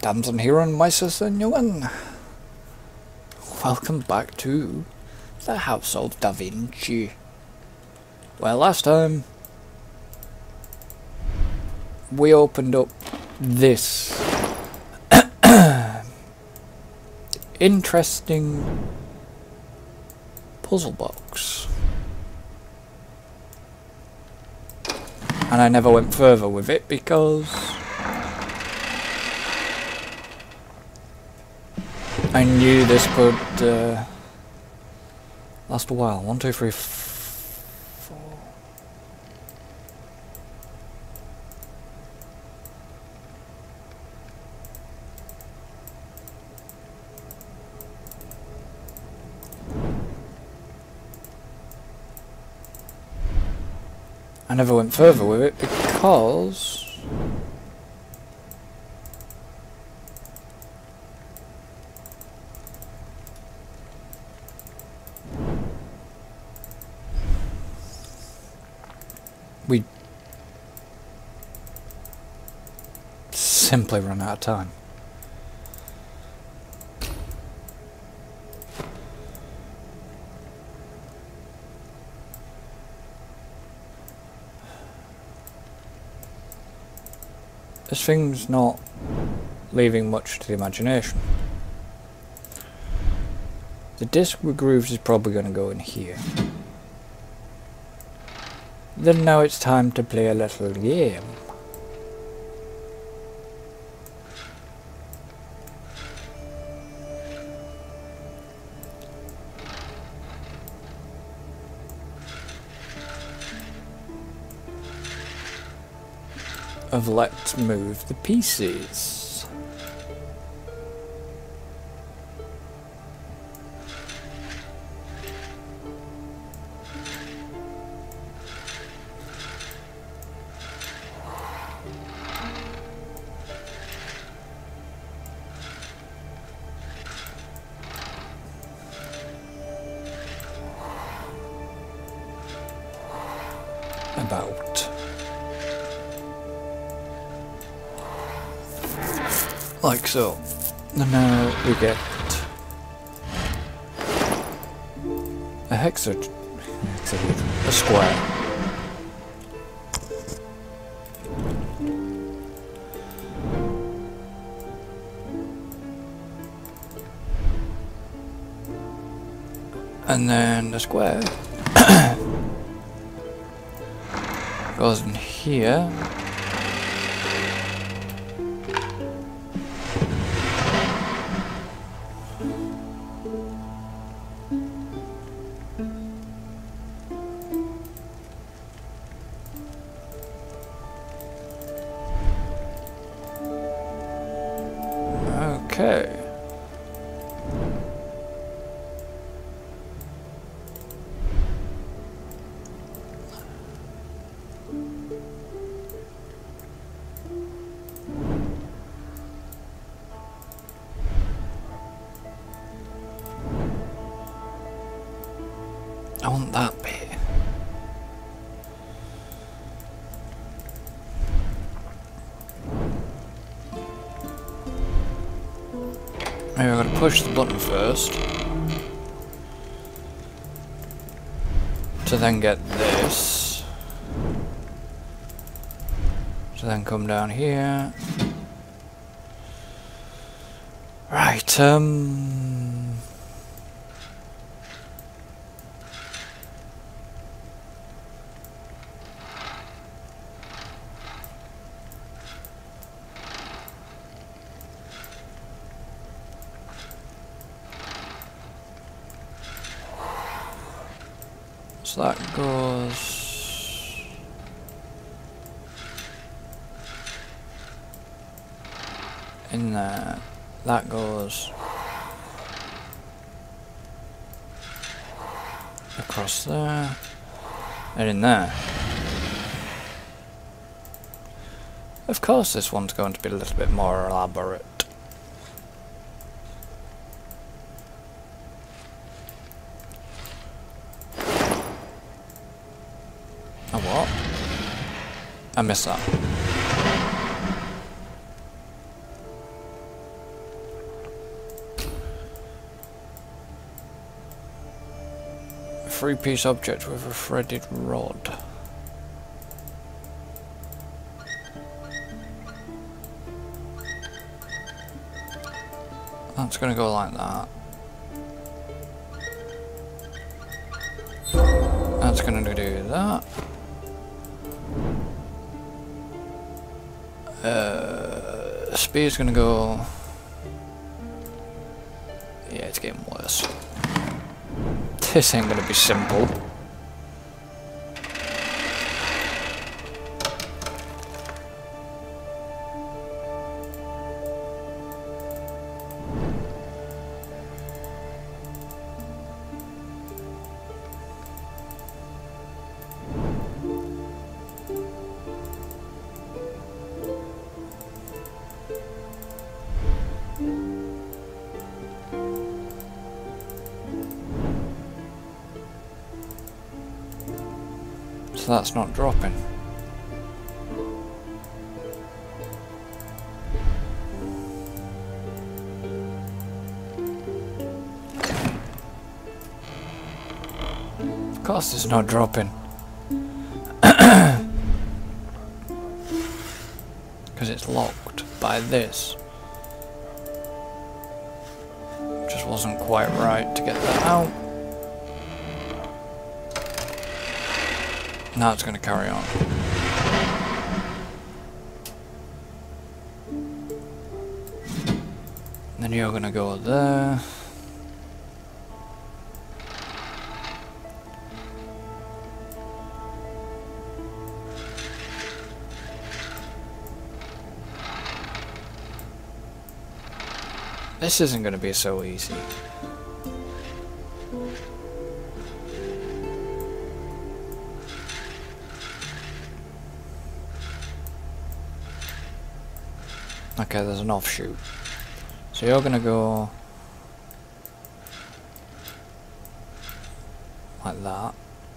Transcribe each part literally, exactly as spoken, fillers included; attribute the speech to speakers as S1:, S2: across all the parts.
S1: Dames and Heren, my sister Nguyen. Welcome back to the House of Da Vinci. Well, last time we opened up this interesting puzzle box, and I never went further with it because I knew this could uh, last a while. One, two, three, f four. I never went further with it because we simply run out of time. This thing's not leaving much to the imagination. The disc with grooves is probably going to go in here. Then now it's time to play a little game. Of let's move the pieces. About. Like so. And now we get a hexad, a square. And then the square goes in here. Okay. I want that bit. Maybe I'm gonna push the button first to then get this, to then come down here. Right, um so that goes in there, that goes across there, and in there. Of course this one's going to be a little bit more elaborate. A what? I missed that. three-piece object with a threaded rod. That's gonna go like that. That's gonna do that. Uh, spear's gonna go. Yeah, it's getting worse. This ain't gonna be simple. So that's not dropping. Of course it's not dropping. Because it's locked by this. Just wasn't quite right to get that out. Now it's going to carry on. Then you're going to go there. This isn't going to be so easy. Okay, there's an offshoot. So you're gonna go like that.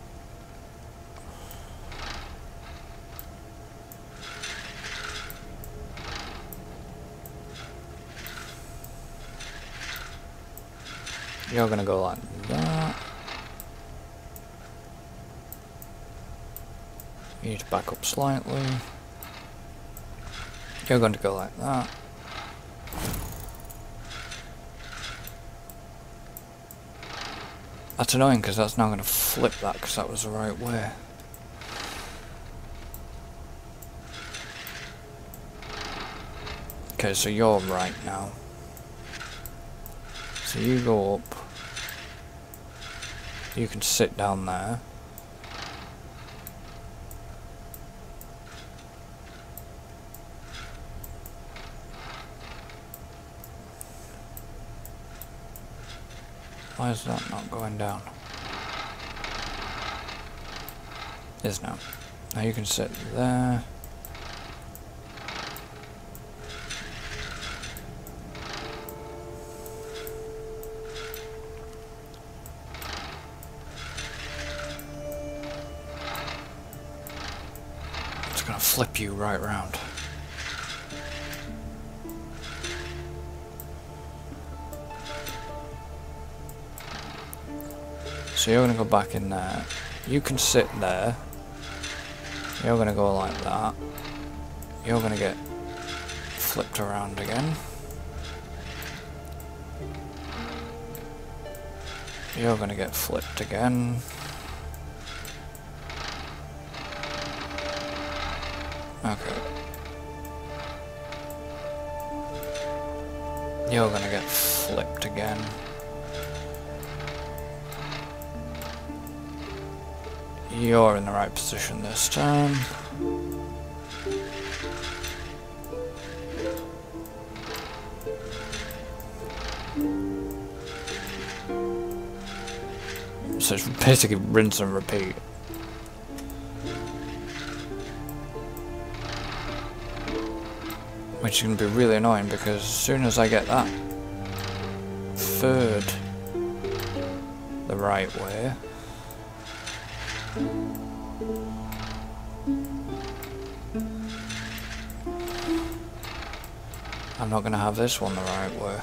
S1: You're gonna go like that. You need to back up slightly. You're going to go like that. That's annoying because that's now going to flip that because that was the right way. Okay, so you're right now. So you go up. You can sit down there. Why is that not going down? Is now. Now you can sit there. It's gonna flip you right round. So you're going to go back in there. You can sit there. You're going to go like that. You're going to get flipped around again. You're going to get flipped again. Okay. You're going to get flipped again. You're in the right position this time. So it's basically rinse and repeat. Which is going to be really annoying because as soon as I get that third the right way, I'm not going to have this one the right way.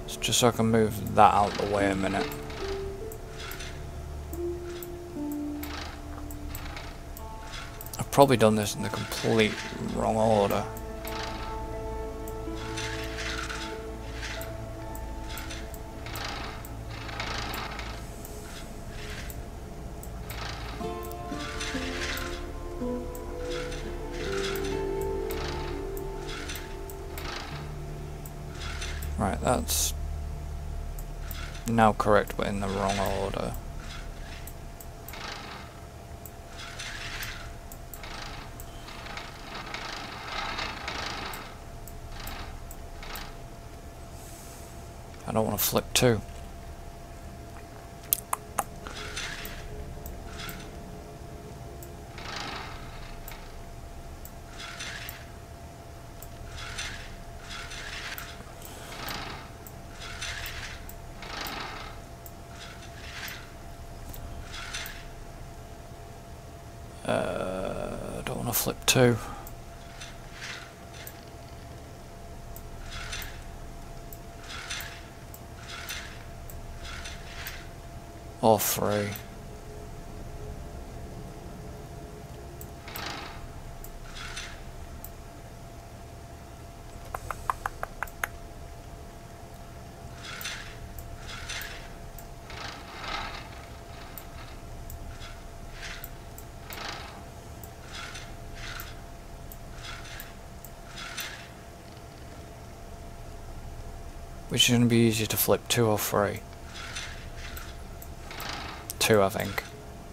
S1: So just so I can move that out of the way a minute. I've probably done this in the complete wrong order. Right, that's now correct, but in the wrong order. I don't want to flip two. Uh, don't want to flip two. Or three. Which is going to be easier to flip, two or three? Two, I think.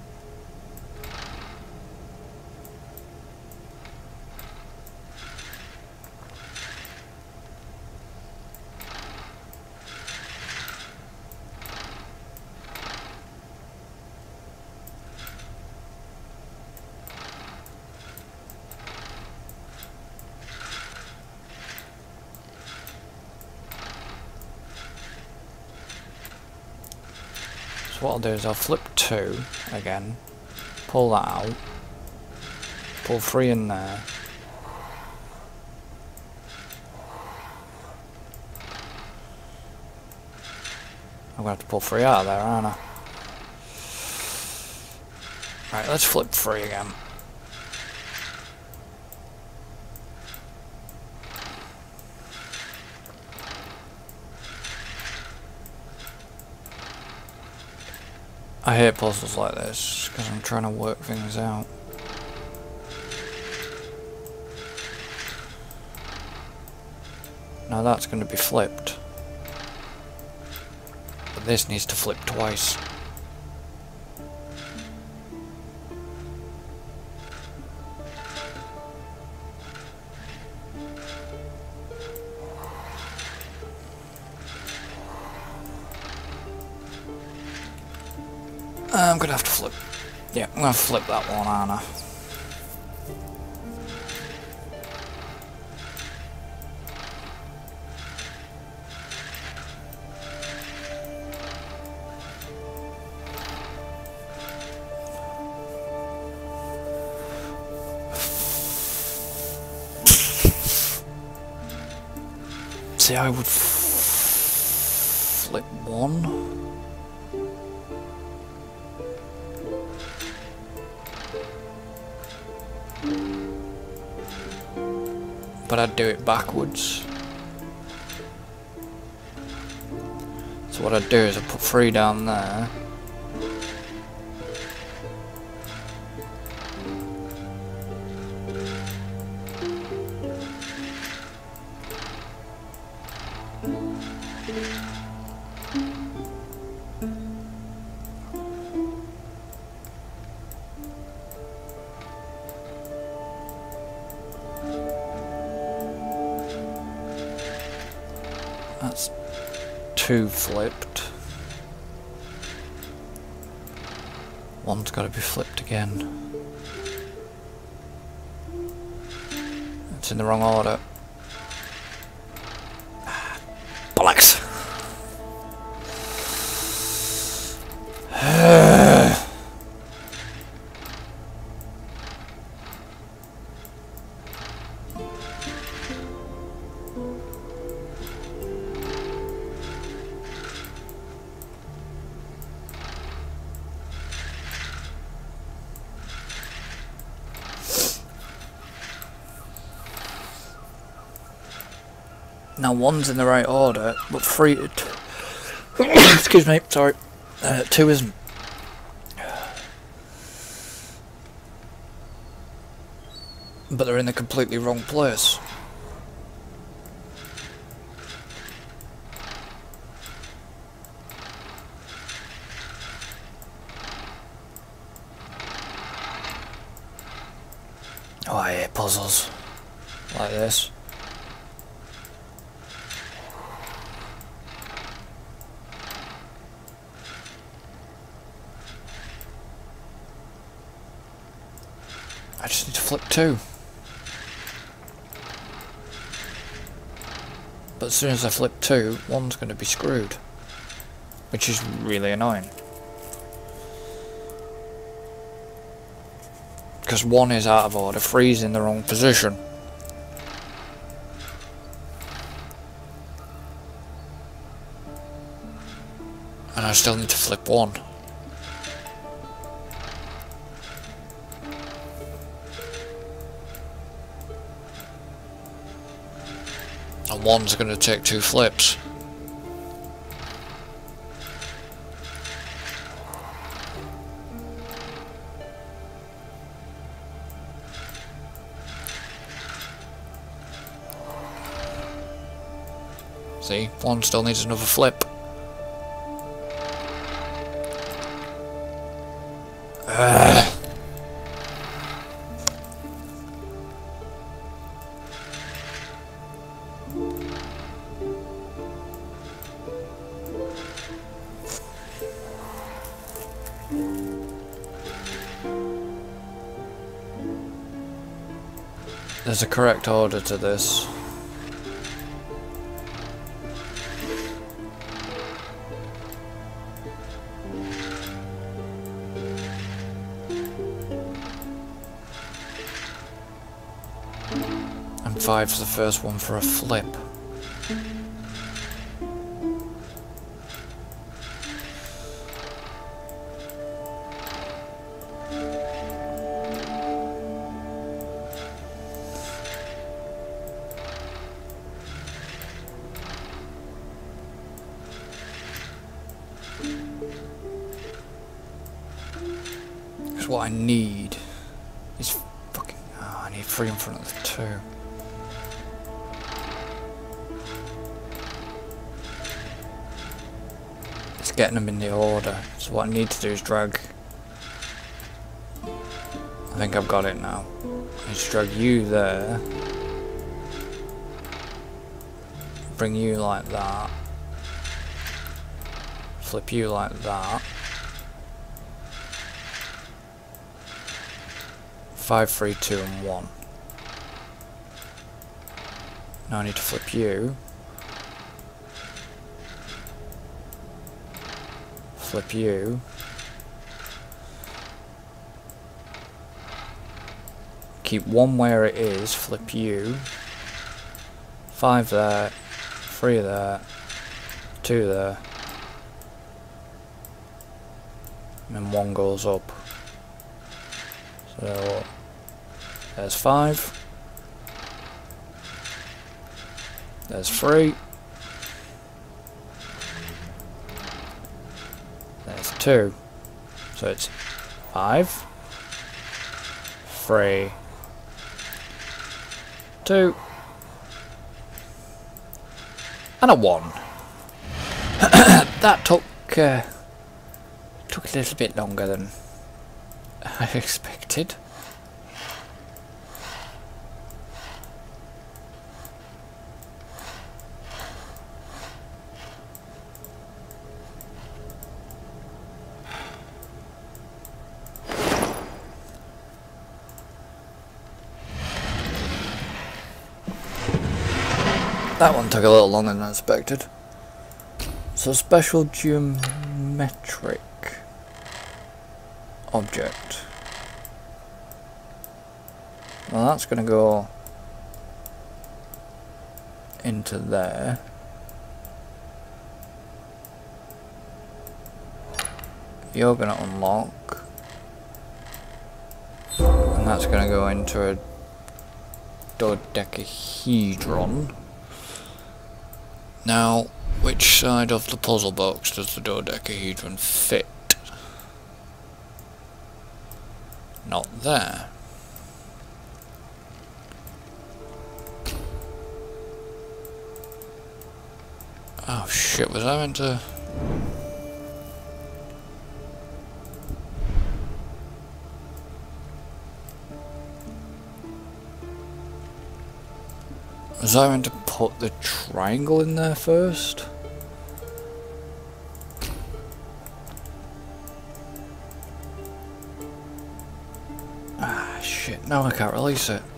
S1: So what I'll do is I'll flip two again, pull that out, pull three in there, I'm going to have to pull three out of there, aren't I? Right, let's flip three again. I hate puzzles like this because I'm trying to work things out. Now that's going to be flipped. But this needs to flip twice. I'm gonna have to flip. Yeah, I'm gonna flip that one, aren't I? See, I would f flip one. But I'd do it backwards. So what I'd do is I'd put three down there. That's two flipped. One's got to be flipped again. It's in the wrong order. Bollocks! Now one's in the right order, but three... excuse me, sorry. Uh, two isn't. But they're in the completely wrong place. Oh, I hate puzzles like this. I just need to flip two. But as soon as I flip two, one's going to be screwed. Which is really annoying. Because one is out of order, three's in the wrong position. And I still need to flip one. And one's going to take two flips. See, one still needs another flip. Ugh. There's a correct order to this. And five's the first one for a flip. Because what I need is fucking... Oh, I need three in front of the two. It's getting them in the order. So what I need to do is drag... I think I've got it now. I need to drag you there. Bring you like that. Flip you like that. Five, three, two, and one. Now I need to flip you. Flip you. Keep one where it is, flip you. Five there, three there, two there. And then one goes up. So there's five. There's three. There's two. So it's five, three, two, and a one. That took uh, took a little bit longer than I expected. That one took a little longer than I expected. So special geometric object. Well, that's going to go into there. You're going to unlock. And that's going to go into a dodecahedron. Now, which side of the puzzle box does the dodecahedron fit? Not there. Oh shit, was I meant to... Was I meant to put the triangle in there first? Ah shit, now I can't release it.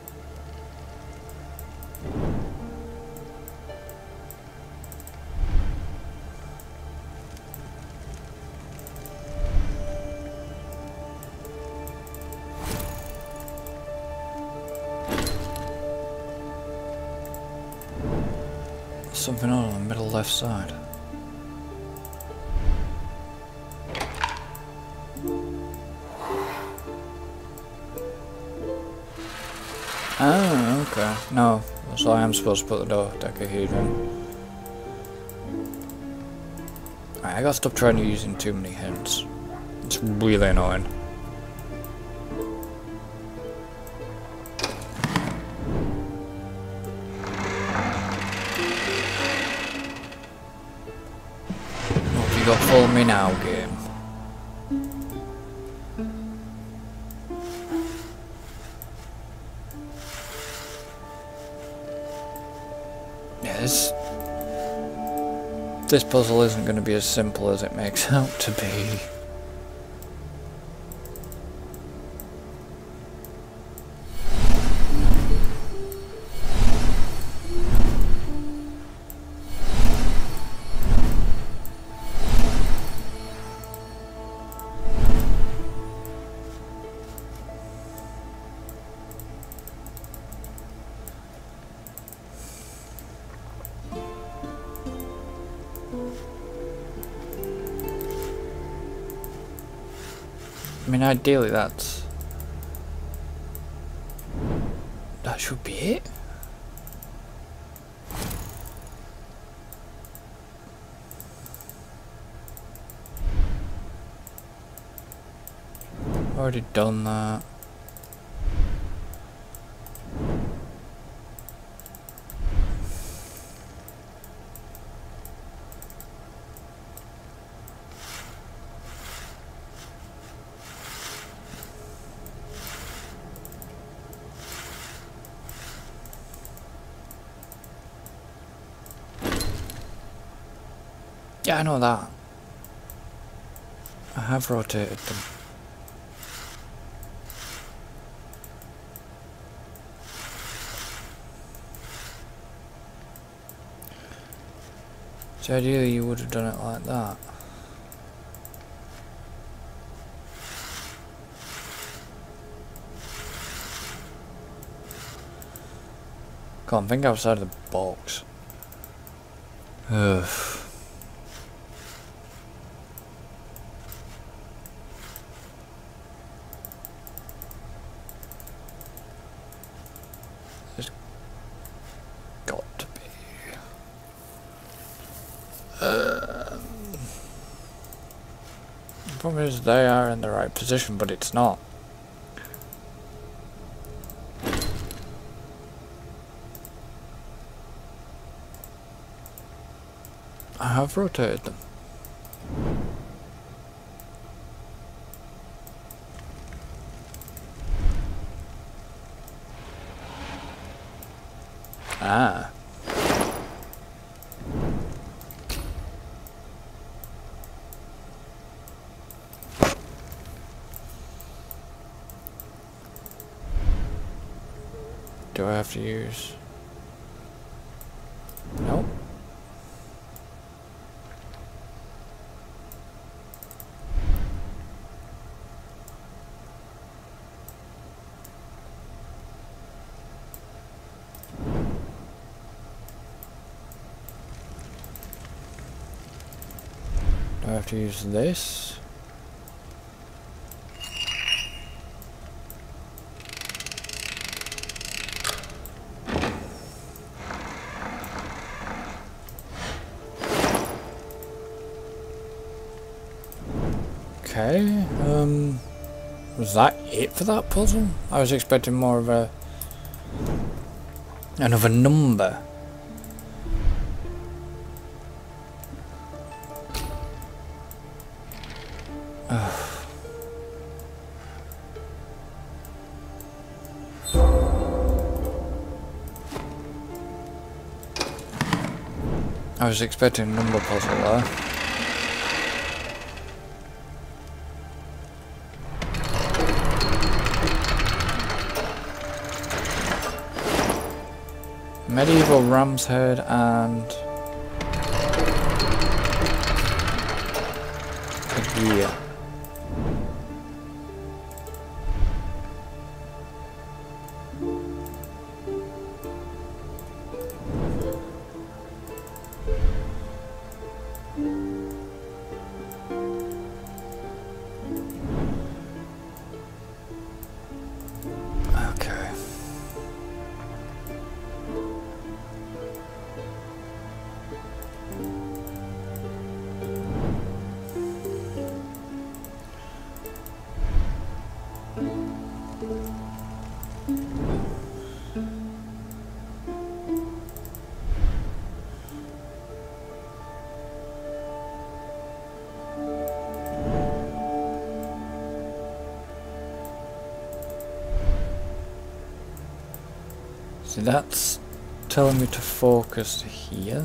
S1: Something on the middle left side. Oh, okay. No, so I am supposed to put the dodecahedron. Right, I gotta stop trying to using too many hints. It's really annoying. You got follow me now, game. Yeah, this this puzzle isn't going to be as simple as it makes out to be. I mean, ideally that's... that should be it. Already done that. Yeah, I know that. I have rotated them. So ideally you would have done it like that. Come on, think outside of the box. Ugh. There's got to be. Um, the problem is they are in the right position, but it's not. I have rotated them. Ah. Do I have to use? Nope. Do I have to use this? Okay, um, was that it for that puzzle? I was expecting more of a, another number. Ugh. I was expecting a number puzzle there. Medieval ram's head and a gear. So that's telling me to focus here.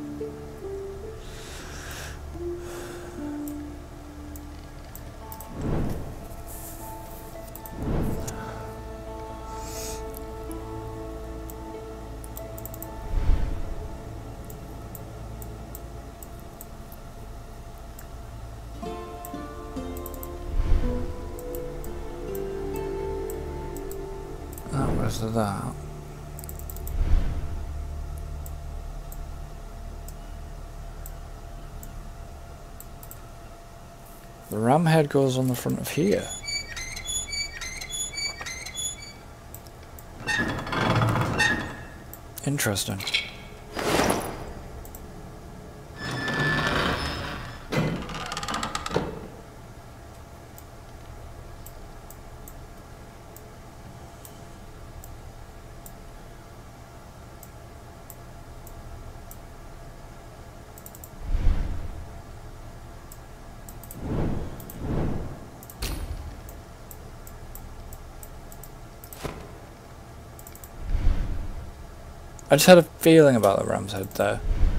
S1: That was that. The ram head goes on the front of here. Interesting. I just had a feeling about the ram's head there.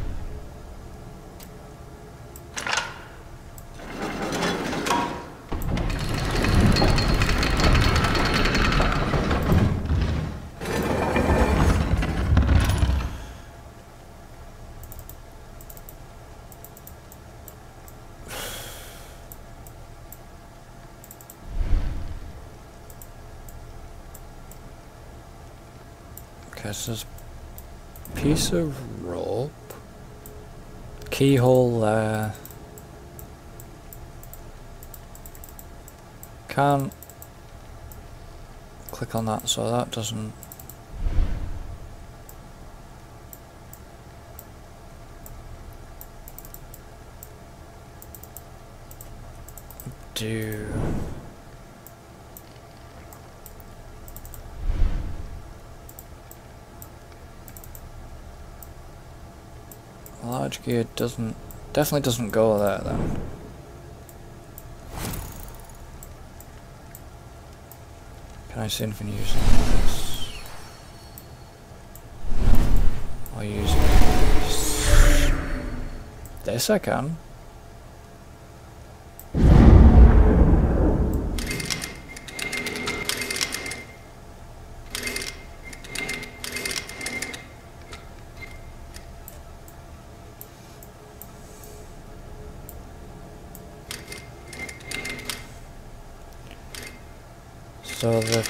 S1: Okay, so there's piece of rope, keyhole there, can't click on that so that doesn't do. Large gear doesn't, definitely doesn't go there then. Can I see anything using this? Or using this? This I can. So the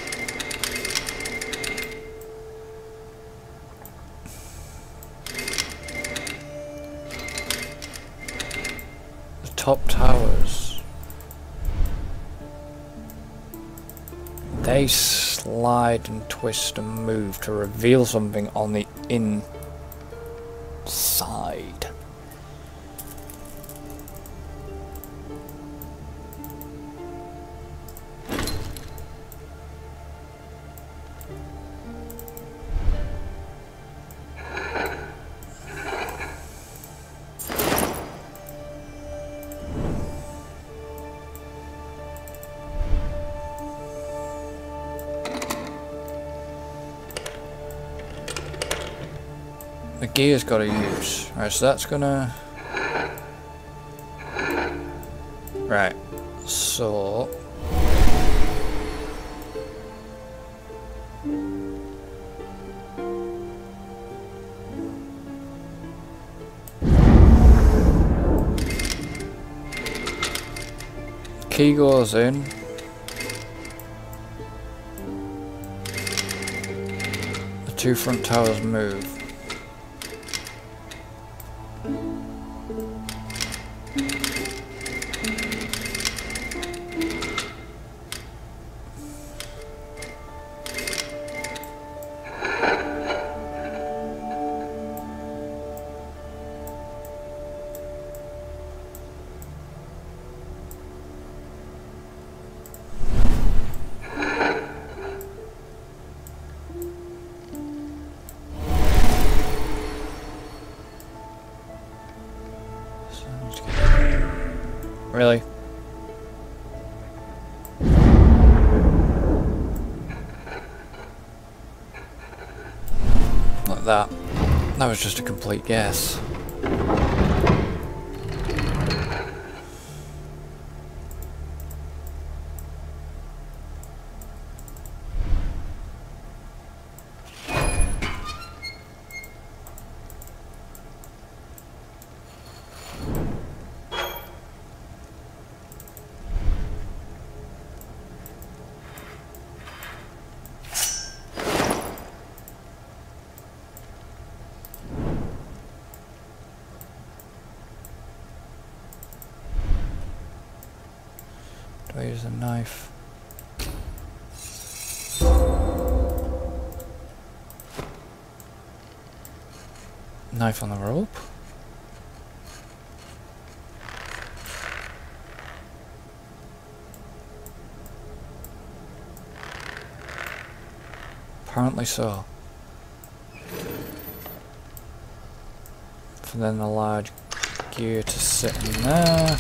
S1: the top towers, they slide and twist and move to reveal something on the inside. The gear's got a use. Right, so that's gonna... Right, so... Key goes in. The two front towers move. Really? Like that. That was just a complete guess. Do I use a knife? Knife on the rope? Apparently so. For then the large gear to sit in there.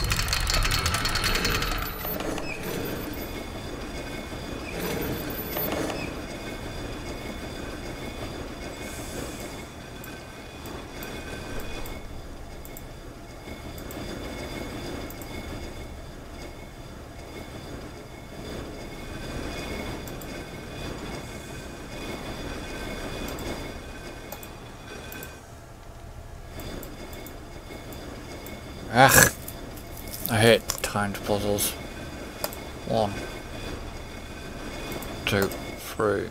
S1: Ugh, I hate timed puzzles. One, two, three.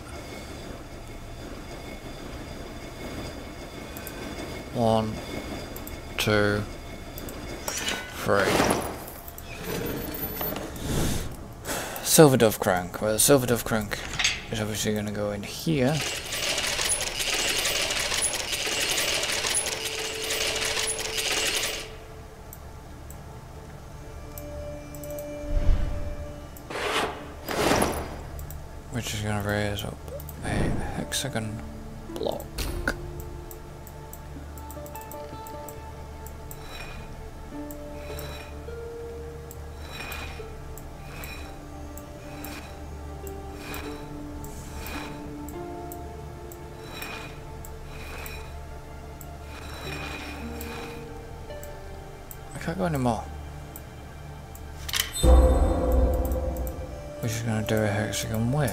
S1: One, two, three. Silver Dove Crank. Well, the Silver Dove Crank is obviously going to go in here. Which is going to raise up a hexagon block. I can't go anymore. We're just going to do a hexagon weight.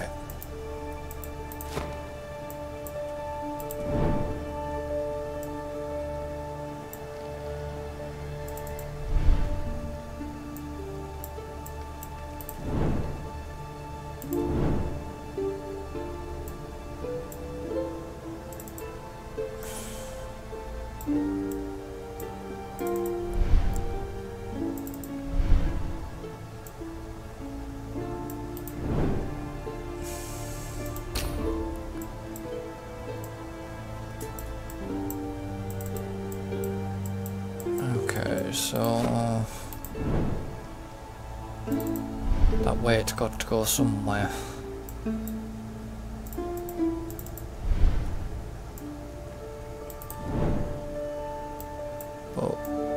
S1: So that weight's got to go somewhere. But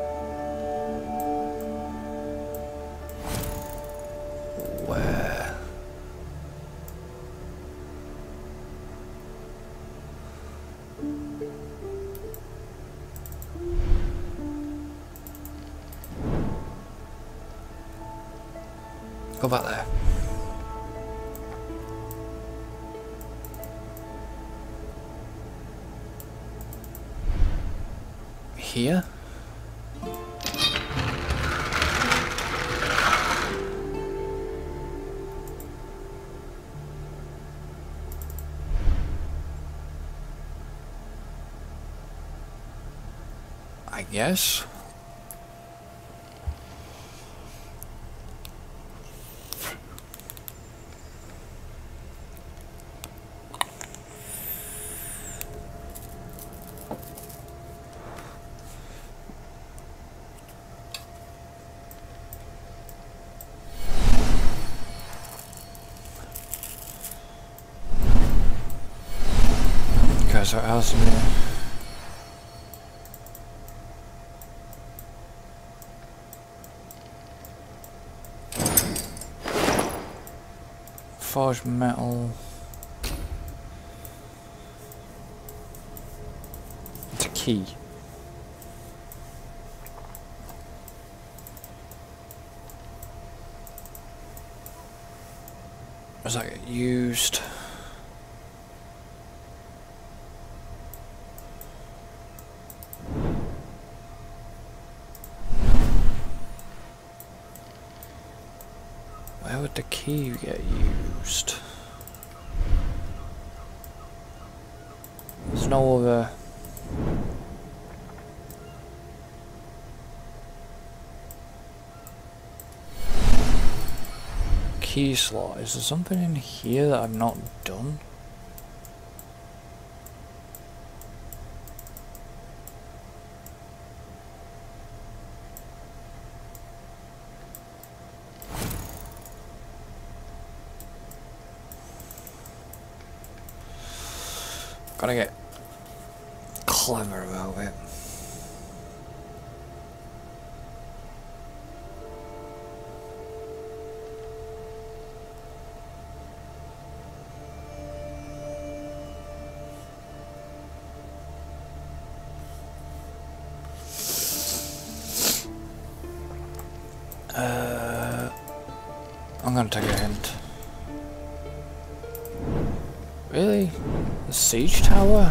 S1: where? go back there. Here? I guess. Okay, so what else in here? Forged metal. It's a key. Was that get used? Where would the key get used? There's no other. Key slot. Is there something in here that I've not done? Gotta get clever about it. Uh, I'm gonna take a hint. Really? The siege tower?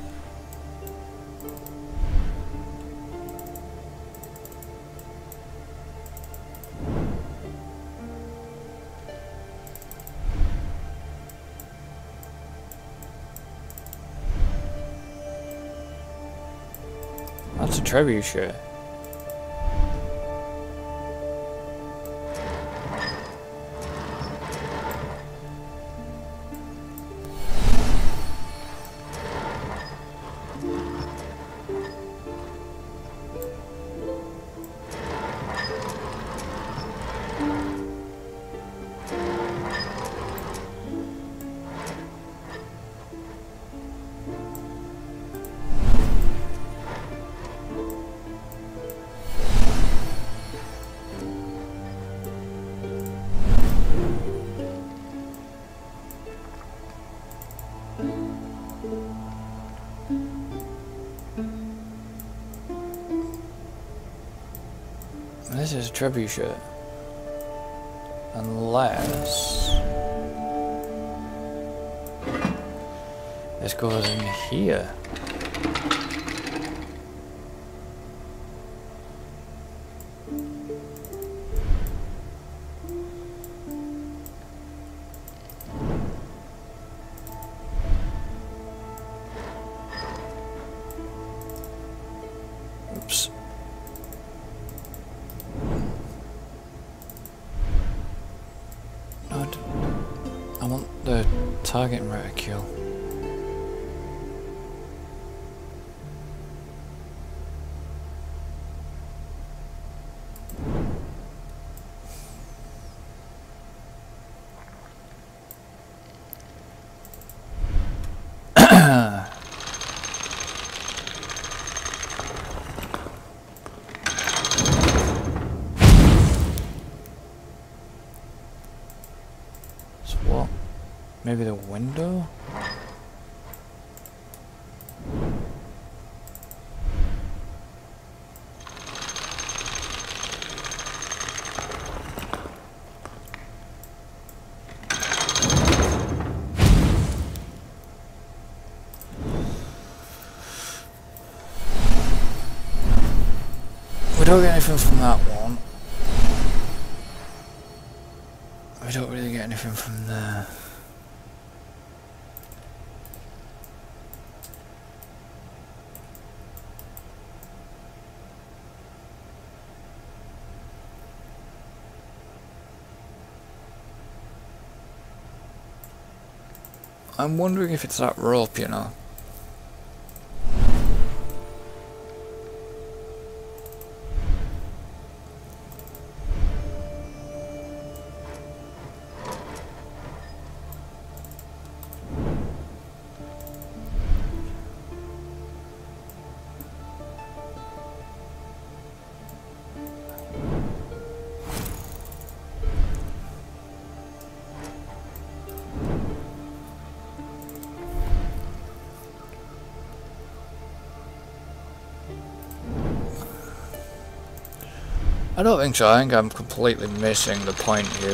S1: That's a trebuchet. This is a trebuchet. Unless this goes in here. Oops. I want the target reticule. So what? Maybe the window? don't get anything from that one. We don't really get anything from there. I'm wondering if it's that rope, you know. I don't think so. I think I'm completely missing the point here.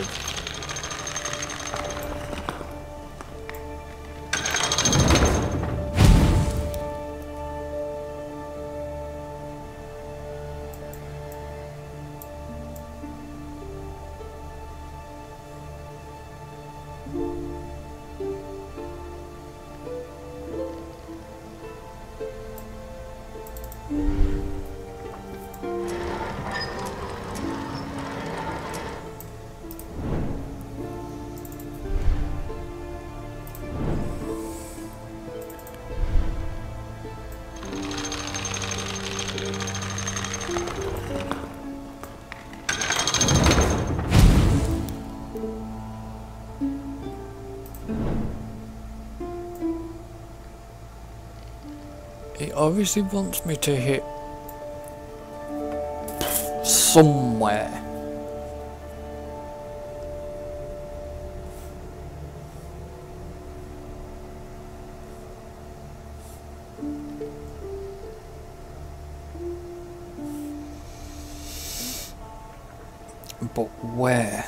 S1: It obviously wants me to hit somewhere. But where?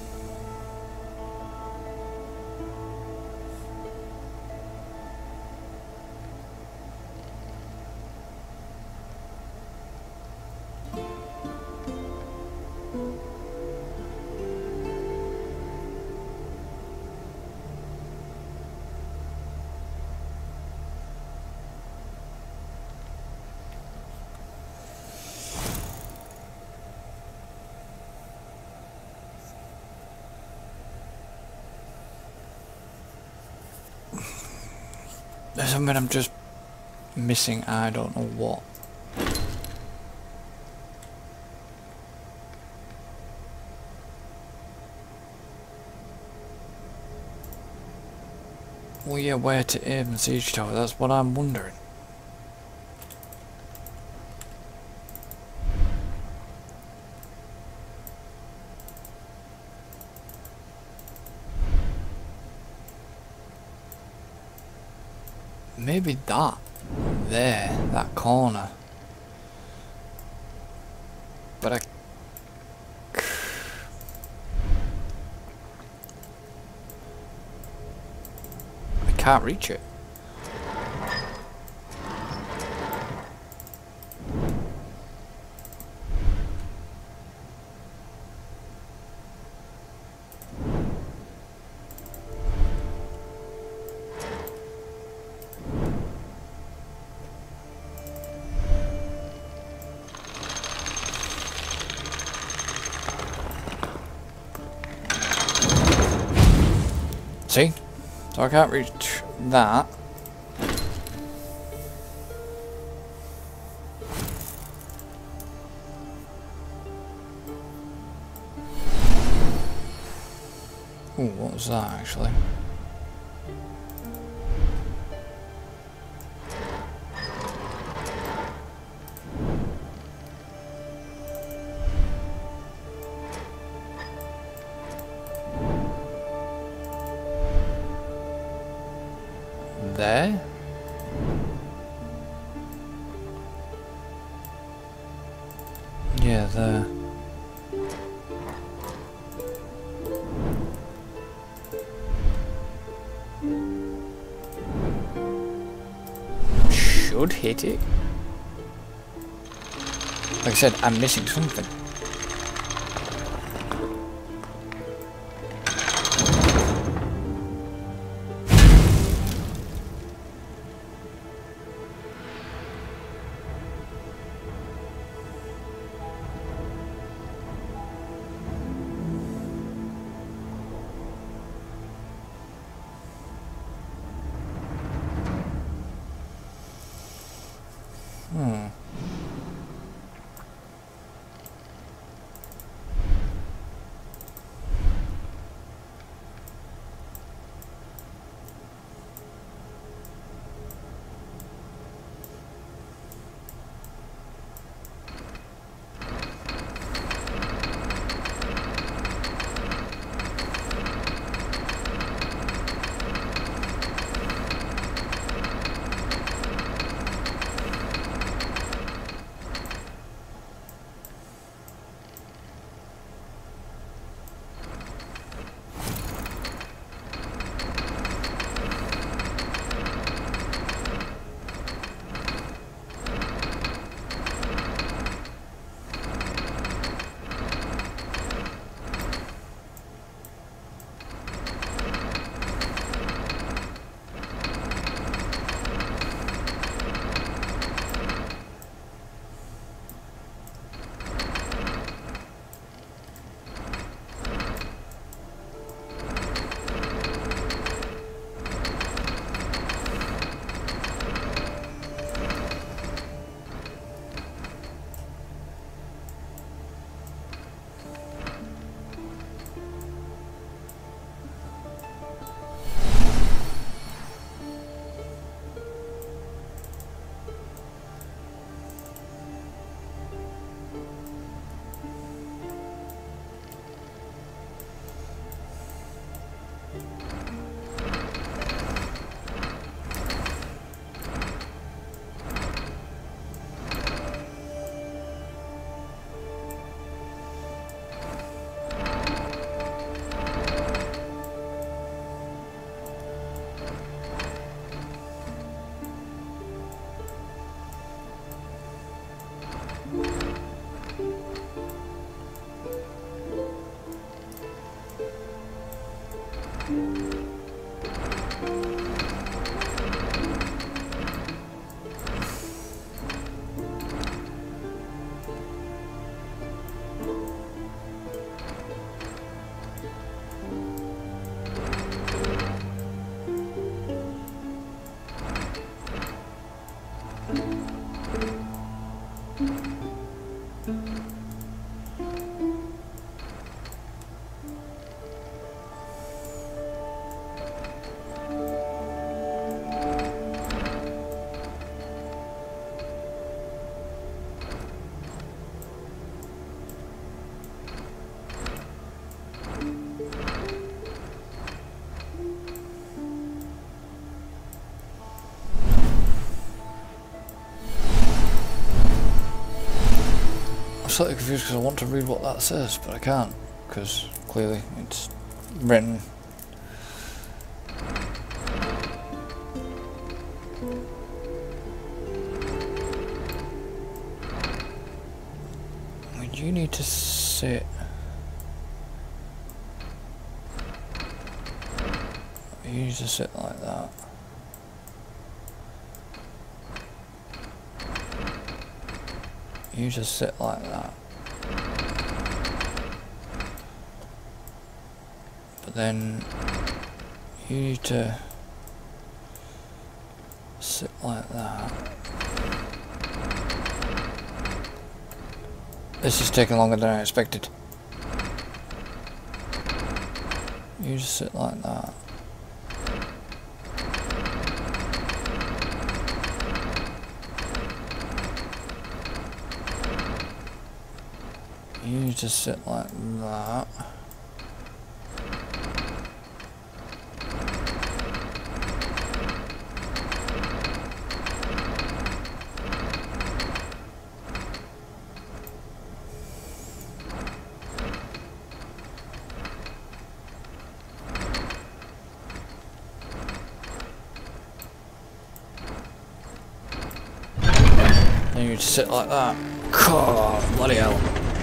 S1: There's something I'm just missing, I don't know what. Well, yeah, where to aim the siege tower, that's what I'm wondering. Maybe that, there, that corner. But I... I can't reach it. See? So I can't reach that. Ooh, what was that actually? There? Yeah, there. Should hit it. Like I said, I'm missing something. Hmm. Slightly confused because I want to read what that says, but I can't because clearly it's written. I mean, you need to sit. You need to sit like that. You just sit like that. But then you need to sit like that. This is taking longer than I expected. You just sit like that. You just sit like that. Then you just sit like that. God, bloody hell.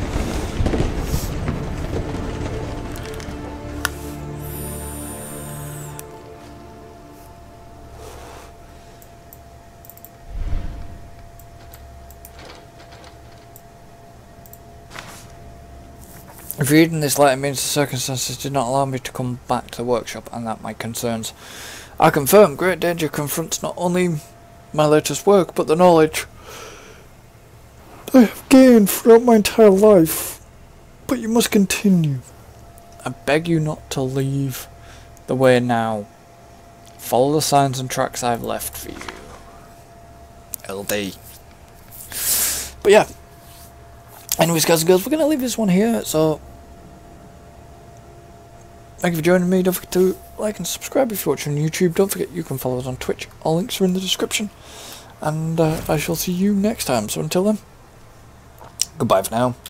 S1: If reading this letter means the circumstances did not allow me to come back to the workshop and that my concerns I confirm great danger confronts not only my latest work, but the knowledge I have gained throughout my entire life. But you must continue. I beg you not to leave the way now. Follow the signs and tracks I've left for you. L D. But yeah. Anyways, guys and girls, we're going to leave this one here, so thank you for joining me. Don't forget to like and subscribe if you're watching on YouTube. Don't forget you can follow us on Twitch. All links are in the description. And uh, I shall see you next time. So until then, goodbye for now.